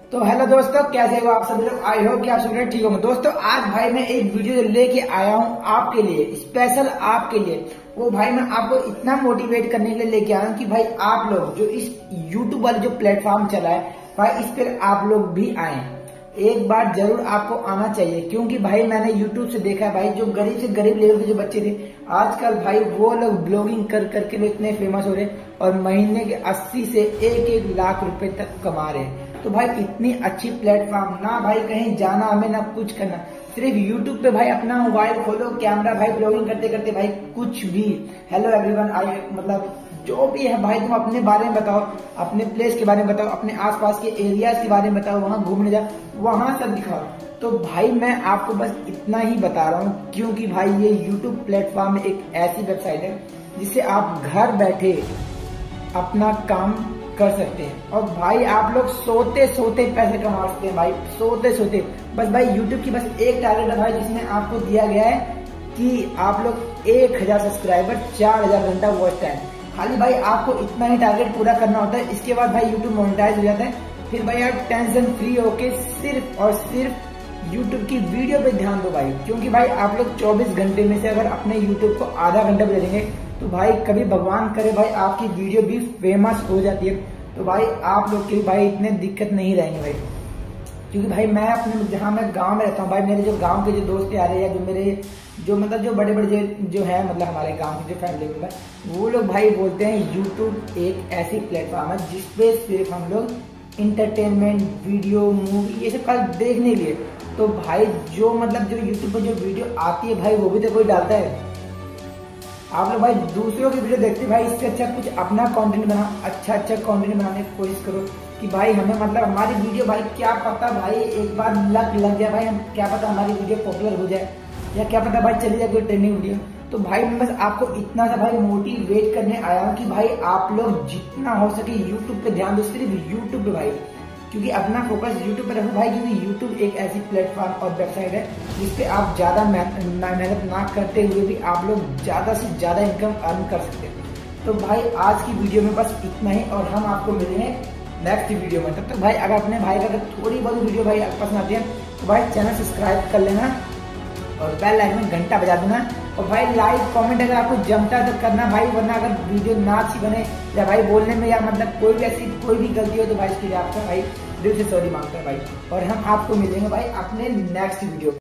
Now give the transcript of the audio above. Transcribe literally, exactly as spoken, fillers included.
तो हेलो दोस्तों, कैसे हो आप सभी लोग। आई होप कि आप सभी लोग ठीक होंगे। दोस्तों आज भाई मैं एक वीडियो लेके आया हूँ आपके लिए, स्पेशल आपके लिए। वो भाई मैं आपको इतना मोटिवेट करने के लिए लेके आया हूँ कि भाई आप लोग जो इस यूट्यूब वाले जो प्लेटफॉर्म चला है भाई, इस पर आप लोग भी आए। एक बार जरूर आपको आना चाहिए, क्योंकि भाई मैंने यूट्यूब से देखा है भाई, जो गरीब से गरीब लेवल के जो बच्चे थे आजकल भाई वो लोग ब्लॉगिंग कर करके इतने फेमस हो रहे और महीने के अस्सी से एक एक लाख रुपए तक कमा रहे हैं। तो भाई इतनी अच्छी प्लेटफॉर्म, ना भाई कहीं जाना हमें ना कुछ करना, सिर्फ यूट्यूब पे भाई अपना मोबाइल खोलो, कैमरा भाई ब्लॉगिंग करते करते भाई कुछ भी। हेलो एवरीवन, आई मतलब जो भी है भाई, तुम अपने बारे में बताओ, अपने प्लेस के बारे में बताओ, अपने आसपास के एरियाज के बारे में बताओ, वहां घूमने जाओ, वहां सब दिखाओ। तो भाई मैं आपको बस इतना ही बता रहा हूँ, क्योंकि भाई ये यूट्यूब प्लेटफॉर्म एक ऐसी वेबसाइट है जिससे आप घर बैठे अपना काम कर सकते हैं। और भाई आप लोग सोते सोते पैसे कमा सकते हैं भाई, सोते सोते। बस भाई यूट्यूब की बस एक टारगेट है भाई, जिसमें आपको दिया गया है कि आप लोग एक हजार सब्सक्राइबर, चार हजार घंटा वॉच टाइम, खाली भाई आपको इतना ही टारगेट पूरा करना होता है। इसके बाद भाई यूट्यूब मोनेटाइज हो जाता है। फिर भाई आप टेंशन फ्री होके सिर्फ और सिर्फ यूट्यूब की वीडियो पे ध्यान दो भाई, क्योंकि भाई आप लोग चौबीस घंटे में से अगर अपने यूट्यूब को आधा घंटा भी दे देंगे तो भाई कभी भगवान करे भाई आपकी वीडियो भी फेमस हो जाती है, तो भाई आप लोग की भाई इतने दिक्कत नहीं रहेंगे भाई। क्योंकि भाई मैं अपने जहाँ मैं गांव में रहता हूँ भाई, मेरे जो गांव के जो दोस्त आ रहे हैं, जो मेरे जो मतलब जो बड़े बड़े जो, जो है मतलब हमारे गांव के जो फैमिली मेंबर, वो लोग भाई बोलते हैं यूट्यूब एक ऐसी प्लेटफॉर्म है जिसपे सिर्फ हम लोग इंटरटेनमेंट, वीडियो, मूवी ये सब कल देखने के लिए। तो भाई जो मतलब जो यूट्यूब पर जो वीडियो आती है भाई वो भी तो कोई डालता है। आप लोग भाई दूसरों की वीडियो देखते भाई, इससे अच्छा कुछ अपना कंटेंट बना, अच्छा अच्छा कंटेंट बनाने की कोशिश करो कि भाई हमें मतलब हमारी वीडियो भाई क्या पता भाई एक बार लग लग जाए भाई, हम क्या पता हमारी वीडियो पॉपुलर हो जाए, या क्या पता भाई चली जाए कोई ट्रेंडिंग वीडियो। तो भाई मैं बस आपको इतना सा भाई मोटिवेट करने आया हूँ कि भाई आप लोग जितना हो सके यूट्यूब पे ध्यान दो, सिर्फ यूट्यूब पे भाई, क्योंकि अपना फोकस यूट्यूब पे रखो भाई। क्योंकि यूट्यूब एक ऐसी प्लेटफॉर्म और वेबसाइट है जिसपे आप ज्यादा मेहनत ना करते हुए भी आप लोग ज्यादा से ज्यादा इनकम अर्न कर सकते हैं। तो भाई आज की वीडियो में बस इतना ही, और हम आपको मिलेंगे नेक्स्ट वीडियो में। तब तक भाई अगर अपने भाई का अगर थोड़ी बहुत वीडियो भाई पसंद आती है तो भाई चैनल सब्सक्राइब कर लेना और बेल आइकन में घंटा बजा देना। और भाई लाइक कमेंट अगर आपको जमता है तो करना भाई, वरना अगर वीडियो ना अच्छी बने या भाई बोलने में या मतलब कोई भी ऐसी कोई भी गलती हो तो भाई इसके लिए आपका भाई दिल से सॉरी मांगता है भाई। और हम आपको मिलेंगे भाई अपने नेक्स्ट वीडियो।